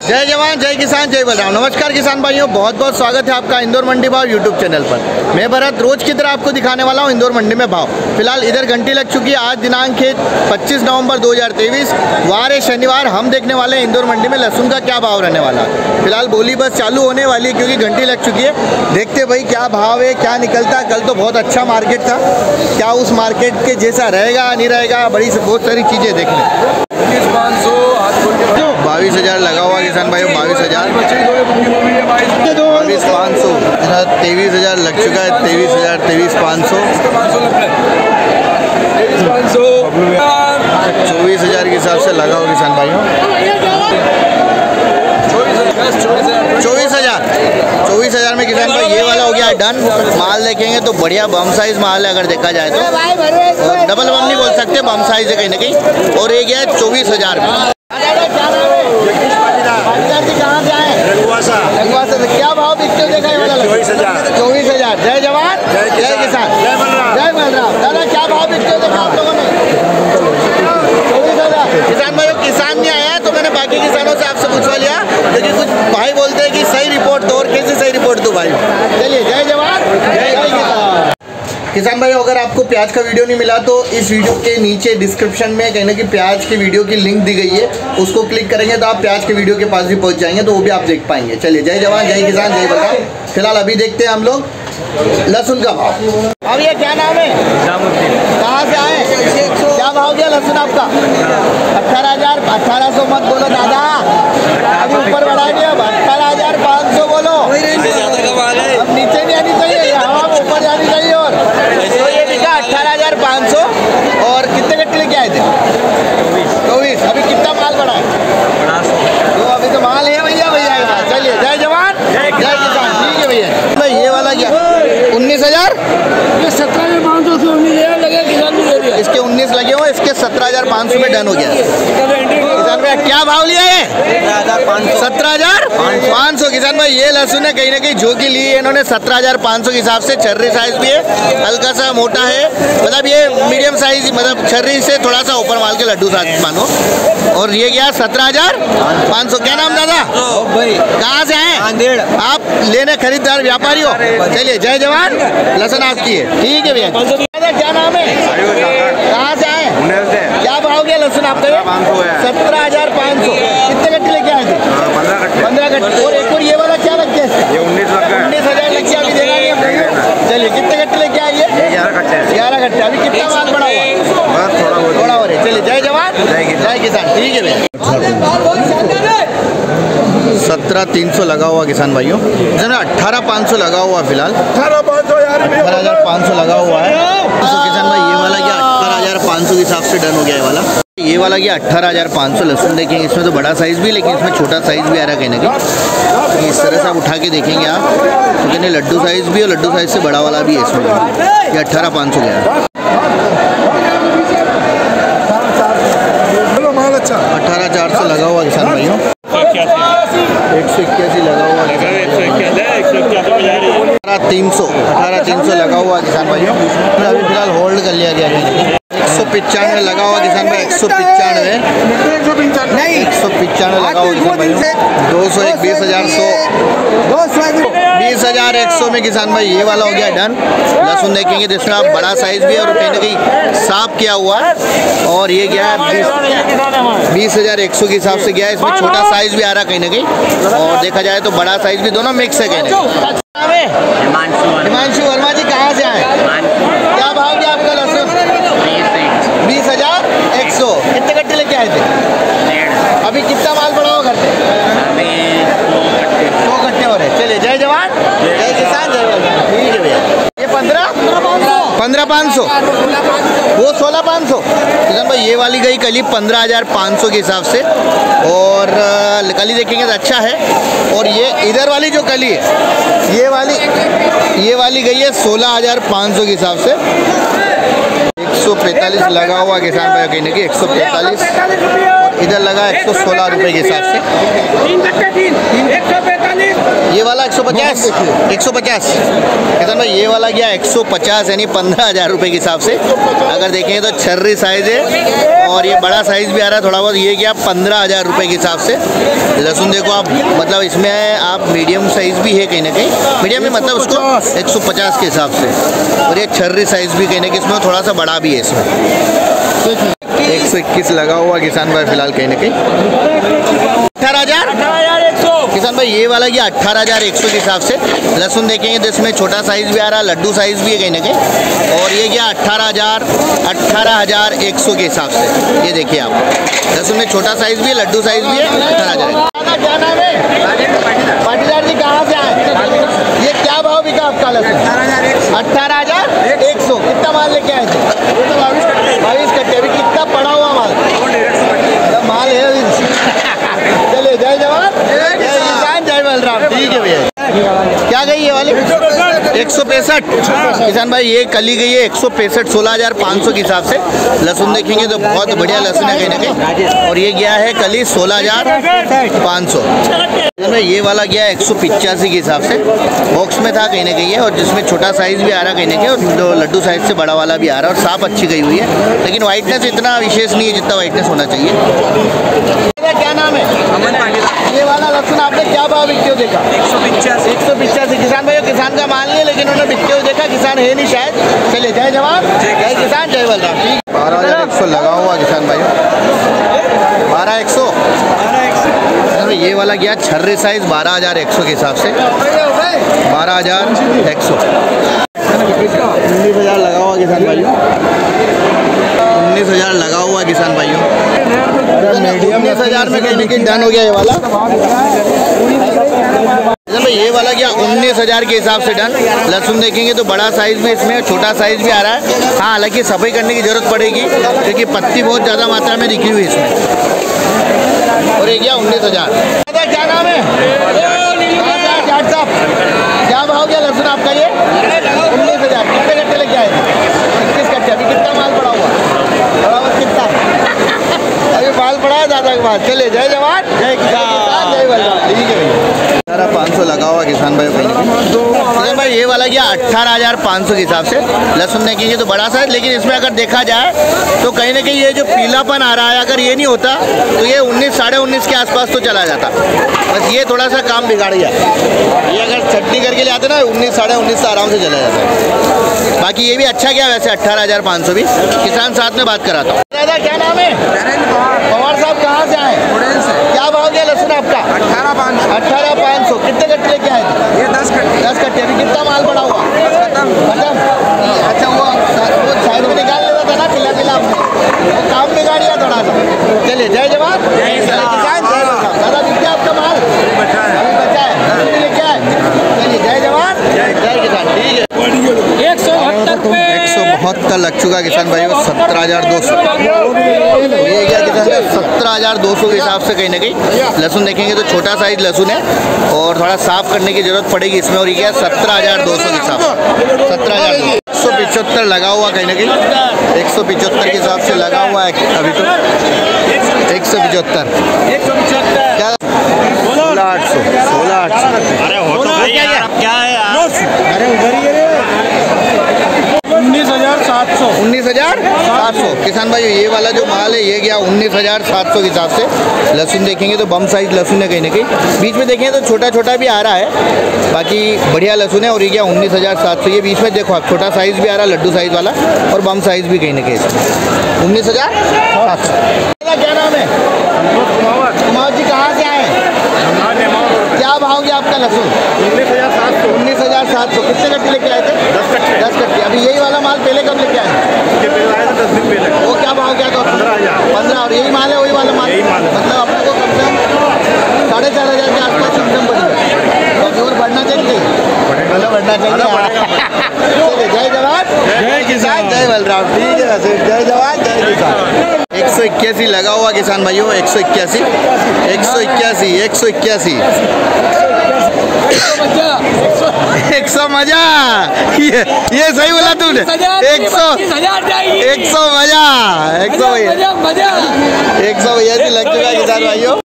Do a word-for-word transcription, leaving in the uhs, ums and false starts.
जय जवान जय किसान जय बलराम। नमस्कार किसान भाइयों, बहुत बहुत स्वागत है आपका इंदौर मंडी भाव यूट्यूब चैनल पर। मैं भरत रोज की तरह आपको दिखाने वाला हूं इंदौर मंडी में भाव। फिलहाल इधर घंटी लग चुकी है। आज दिनांक है पच्चीस नवंबर दो हज़ार तेईस, वार है शनिवार। हम देखने वाले हैं इंदौर मंडी में लहसुन का क्या भाव रहने वाला है। फिलहाल बोली बस चालू होने वाली है क्योंकि घंटी लग चुकी है। देखते भाई क्या भाव है, क्या निकलता है। कल तो बहुत अच्छा मार्केट था, क्या उस मार्केट के जैसा रहेगा नहीं रहेगा, बड़ी बहुत सारी चीज़ें देखने। बाईस हजार लगा हुआ किसान भाई, बाईस हजार बाईस पाँच सौ तेईस हजार लग चुका है। तेईस हजार तेईस पाँच सौ चौबीस हजार के हिसाब से लगा हुआ किसान भाइयों। चौबीस हजार चौबीस हजार में किसान भाई ये वाला हो गया डन। माल देखेंगे तो बढ़िया बम साइज माल है अगर देखा जाए तो। डबल बम नहीं बोल सकते, बम साइज है कहीं ना कहीं। और ये गया है चौबीस हजार में। कहाँ से आए? लखवा से। क्या भाव बिकते देखा वाला? चौबीस हजार चौबीस हजार जय जवान जय किसान जय बलराम जय बलराम। दादा क्या भाव बिकते देखा आप लोगों ने? चौबीस हजार। किसान भाई किसान नहीं आया तो मैंने बाकी किसानों से आपसे पूछवा लिया क्योंकि कुछ भाई बोलते हैं कि सही रिपोर्ट दो, और कैसे सही रिपोर्ट दो भाई। चलिए जय जवान जय किसान। किसान भाई अगर आपको प्याज का वीडियो नहीं मिला तो इस वीडियो के नीचे डिस्क्रिप्शन में कहीं ना कि प्याज की वीडियो की लिंक दी गई है, उसको क्लिक करेंगे तो आप प्याज के वीडियो के पास भी पहुंच जाएंगे, तो वो भी आप देख पाएंगे। चलिए जय जवान जय किसान जय बलराम। फिलहाल अभी देखते हैं हम लोग लहसुन का भाव। अब ये क्या नाम है? कहाँ से आए? क्या भाव दिया लहसुन आपका? अट्ठारह हजार अट्ठारह सौ मत बोलो दादा, अभी ऊपर बढ़ा दिया। अट्ठारह हजार पाँच सौ बोलो। अब नीचे नहीं आनी चाहिए, हवा में ऊपर जानी चाहिए। और तो ये बिका अट्ठारह हजार पाँच सौ। और कितने कट्टे लेके आए थे? चौबीस। अभी कितना माल बढ़ा है? तो अभी तो माल है भैया भैया। चलिए जय जवान जय किसान। ठीक है भैया। भाई ये वाला क्या उन्नीस हजार ये सत्रह हजार पाँच सौ से उन्नीस हजार लगे किसान भी दे दिया। इसके उन्नीस लगे हुए, इसके सत्रह हजार पाँच सौ में डन हो गया। किसान भाई क्या भाव लिया है? सत्रह हजार पाँच सौ। किसान भाई ये लहसुन है कहीं ना कहीं जो की ली है इन्होंने सत्रह हजार पाँच सौ के हिसाब से। छर्री साइज भी है, हल्का सा मोटा है, मतलब ये मीडियम साइज, मतलब छर्री से थोड़ा सा ऊपर माल के लड्डू साइज मानो। और ये गया सत्रह हजार पाँच सौ। क्या नाम दादा? कहाँ से आए आप? लेने खरीदार व्यापारी हो? चलिए जय जवान। लहसुन आपकी है, ठीक है भैया। क्या नाम है? कहाँ से आए? क्या भाव गया लहसुन आपका? सत्रह हजार पाँच सौ। कितने गट्टे लेके आए थे? पंद्रह गट्टे। और एक और ये वाला क्या लग गया? उन्नीस हजार लग गया। अभी देना नहीं है। चलिए कितने गट्टे लेके आइए? ग्यारह गट्टे। अभी कितना माल बढ़ा हुआ? थोड़ा हो रहा। चलिए जय जवान जय किसान। ठीक है भैया। सत्रह तीन सौ लगा हुआ किसान भाइयों। अट्ठारह पाँच सौ लगा हुआ फिलहाल। अठारह हजार पाँच सौ लगा हुआ है। तो किसान भाई ये वाला क्या अठारह हजार पाँच सौ के हिसाब से डन हो गया ये वाला। ये वाला क्या अठारह हजार पाँच सौ। लहसुन देखेंगे इसमें तो बड़ा साइज भी, लेकिन इसमें छोटा साइज भी आ रहा है कहीं ना कहीं। इस तरह से आप उठा के देखेंगे आप तो कहने लड्डू साइज भी, और लड्डू साइज से बड़ा वाला भी है इसमें। ये अट्ठारह पाँच सौ गया। अठारह चार सौ लगा हुआ किसान भाइयों। एक सौ इक्यासी लगा हुआ। अठारह तीन सौ अठारह तीन सौ लगा हुआ किसान भाइयों। अभी फिलहाल होल्ड कर लिया गया है। एक सौ पिचानवे लगा हुआ किसान भाई। एक सौ पिचानवे एक सौ पिचानवे लगा हुआ किसान भाइयों। दो सौ एक बीस हजार सौ बीस हजार एक सौ में किसान भाई ये वाला हो गया डन। लहसुन देखेंगे तो इसमें आप बड़ा साइज भी है और कहीं ना कहीं साफ किया हुआ है। और ये गया है बीस हजार एक सौ के हिसाब से गया है। इसमें छोटा साइज भी आ रहा है कहीं ना कहीं, और देखा जाए तो बड़ा साइज भी, दोनों मिक्स है कहीं ना कहीं। हिमांशु वर्मा जी कहाँ से आए? क्या भाव दिया आपका लहसुन? बीस हजार एक सौ। कितने गट्टे लेके आए थे? अभी कितना माल बढ़ा हुआ करते? दो गट्टे हो रहे। चलिए जय जवान जय किसान जय बलराम। ठीक है भैया। ये पंद्रह पंद्रह पाँच सौ, वो सोलह पाँच सौ। किसान भाई ये वाली गई कली पंद्रह हजार पाँच सौ के हिसाब से, और कली देखेंगे तो अच्छा है। और ये इधर वाली जो कली है ये वाली ये वाली गई है सोलह हजार पाँच सौ के हिसाब से। एक सौ पैंतालीस लगा हुआ किसान भाई कहने की। एक सौ पैंतालीस और इधर लगा एक सौ सोलह रुपये के हिसाब से। ये वाला एक सौ पचास एक सौ पचास किसान भाई, ये वाला गया एक सौ पचास यानी पंद्रह हज़ार रुपये के हिसाब से। अगर देखें तो छर्री साइज़ है और ये बड़ा साइज़ भी आ रहा है थोड़ा बहुत। ये गया पंद्रह हज़ार रुपये के हिसाब से। लहसुन देखो आप, मतलब इसमें आप मीडियम साइज़ भी है कहीं ना कहीं, मीडियम में मतलब उसको एक सौ पचास के हिसाब से। और ये छर्री साइज़ भी कहीं ना कहीं इसमें थोड़ा सा बड़ा भी है इसमें। एक सौ इक्कीस लगा हुआ किसान भाई फिलहाल कहीं ना कहीं। अठारह हज़ार किसान भाई, ये वाला गया अट्ठारह हज़ार एक सौ के हिसाब से। लहसुन देखेंगे तो इसमें छोटा साइज़ भी आ रहा है, लड्डू साइज़ भी है कहीं ना कहीं। और ये गया अट्ठारह हज़ार अट्ठारह हज़ार एक सौ के हिसाब से। ये देखिए आप, लहसुन में छोटा साइज़ भी है, लड्डू साइज़ भी है। अट्ठारह हज़ार क्या नाम है? पाटीदार जी कहाँ से आए? ये क्या भाव बिका आपका लहसुन? अट्ठारह हज़ार एक सौ। कितना माल लेके आए थे? बाईस कट्टे। अभी कितना पड़ा हुआ माल? माल है। चलिए, जय जवान जय किसान जय बलराम। ठीक है भैया। क्या गई ये वाली? एक सौ पैंसठ किसान भाई, ये कली गई है एक सौ पैंसठ सोलह हज़ार पाँच सौ के हिसाब से। लहसुन देखेंगे तो बहुत बढ़िया लहसुन है कहीं ना कहीं। और ये गया है कली सोलह हज़ार पाँच सौ। ये वाला गया है एक सौ पिचासी के हिसाब से। बॉक्स में था कहीं ना कहीं है, और जिसमें छोटा साइज़ भी आ रहा है कहीं ना कहीं, और लड्डू साइज़ से बड़ा वाला भी आ रहा है। और साफ अच्छी गई हुई है, लेकिन वाइटनेस इतना विशेष नहीं है जितना वाइटनेस होना चाहिए। क्या नाम है? अमन पाटीदार। ये वाला लहसुन आपने क्या भाव बिकते हो देखा? एक सौ पिचासी एक सौ पिचासी किसान भाई, किसान का माल नहीं है लेकिन उन्होंने बिकते हुए देखा। किसान है नहीं शायद। चलिए, जय जवान जय किसान जय बलराम। ठीक, बारह हज़ार एक सौ लगा हुआ किसान भाई, बारह एक सौ। ये वाला गया छर्रे साइज बारह हज़ार एक सौ के हिसाब से। बारह हज़ार एक सौ। उन्नीस हज़ार लगा हुआ किसान भाइयों, उन्नीस हज़ार लगा हुआ किसान भाइयों। उन्नीस हज़ार में कहीं ना कहीं डन हो गया ये वाला। भाई ये वाला क्या उन्नीस हज़ार के हिसाब से डन। लहसुन देखेंगे तो बड़ा साइज़ भी इसमें, छोटा साइज़ भी आ रहा है। हाँ, हालांकि सफाई करने की ज़रूरत पड़ेगी क्योंकि पत्ती बहुत ज़्यादा मात्रा में दिखी हुई है इसमें। और ये क्या उन्नीस हज़ार। क्या नाम है? जाट साहब, क्या भाव गया लहसुन आपका? ये उन्नीस हज़ार। कितने कट्टे लेके आए थे? इक्कीस कट्टे। अभी कितना माल पड़ा हुआ? बराबर कितना? अभी माल पड़ा है ज़्यादा के बाद। चलिए, जय जवान जय किसान जय बलराम। ठीक है भैया। अठारह पाँच सौ लगा हुआ किसान भाई को। किसान भाई ये वाला गया अट्ठारह हज़ार पाँच सौ के हिसाब से। लहसुन देखेंगे तो बड़ा सा है, लेकिन इसमें अगर देखा जाए तो कहीं ना कहीं ये जो पीलापन आ रहा है, अगर ये नहीं होता तो ये उन्नीस साढ़े उन्नीस के आसपास तो चला जाता। बस ये थोड़ा सा काम बिगाड़ गया। ये अगर चटनी करके ले आते ना उन्नीस साढ़े उन्नीस से आराम से चला जाता है। बाकी ये भी अच्छा गया वैसे अट्ठारह हज़ार पाँच सौ भी। किसान साथ में बात कराता हूँ। दादा क्या नाम है? पवार साहब कहाँ से आए? क्या भाव गया लहसुन आपका? अट्ठारह पाँच सौ। अट्ठारह पाँच सौ। कितने कट्टे लेके आए थे? ये दस कट्टे। दस कट्टे। अभी कितना माल पड़ा हुआ? खत्म। अच्छा, वो वो साइड में निकाल लेता था ना पिला पिला आपने, वो काम बिगाड़ दिया थोड़ा सा। चलिए, जय जवान जय किसान जय बलराम। दादा बिक गया आपका माल? बचा है। अभी बचा है, लेके आए। चलिए, जय जवान जय किसान। ठीक है। एक सौ एक सौ बहत्तर लग चुका किसान भाई को। सत्रह हज़ार दो सौ। ये क्या किसान सत्रह हज़ार दो सौ के हिसाब से कहीं ना कहीं। लहसुन देखेंगे तो छोटा साइज लहसुन है और थोड़ा साफ करने की जरूरत पड़ेगी इसमें। और ये क्या सत्रह हज़ार दो सौ के हिसाब से। सत्रह हज़ार एक सौ पिचहत्तर लगा हुआ कहीं ना कहीं। एक सौ पिचहत्तर के हिसाब से लगा हुआ है अभी तो। एक सौ पिचहत्तर क्या? सोलह आठ सौ। सोलह आठ सौ। अरे हो तो क्या क्या है? अरे उधर ही उन्नीस हज़ार सात सौ। उन्नीस हज़ार सात सौ किसान भाई, ये वाला जो माल है ये गया उन्नीस हज़ार सात सौ के हिसाब से। लहसुन देखेंगे तो बम साइज लहसुन है कहीं ना कहीं। बीच में देखेंगे तो छोटा छोटा भी आ रहा है, बाकी बढ़िया लहसुन है। और ये गया उन्नीस हज़ार सात सौ। ये बीच में देखो आप छोटा साइज़ भी आ रहा है, लड्डू साइज़ वाला, और बम साइज़ भी कहीं ना कहीं उन्नीस हज़ार सात सौ। क्या नाम है? कुमार जी कहाँ से आए? क्या भाव गया आपका लहसुन? उन्नीस हज़ार सात सौ। उन्नीस हज़ार सात सौ। कितने कट्टे लेके आए थे? दस कट्टे। दस कट्टे। अभी यही वाला माल पहले कब लेके आए? दस दिन पहले। वो क्या भाव गया था? पंद्रह हज़ार। पंद्रह। और यही माल है? वही वाला माल? यही माल। मतलब अपने को कम से कम साढ़े चार हज़ार के आसपास इनकम बढ़ी है। और बढ़ना चाहिए, मतलब बढ़ना चाहिए। जय जवान जय किसान जय बलराम। ठीक है वैसे, जय जवान जय किसान। एक सौ इक्यासी लगा हुआ किसान भाइयों। एक सौ इक्यासी एक सौ इक्यासी एक सौ इक्यासी एक सौ मजा। ये ये सही बोला तूने। एक सौ एक सौ मजा। एक सौ एक सौ भैया लग चुका किसान भाइयों।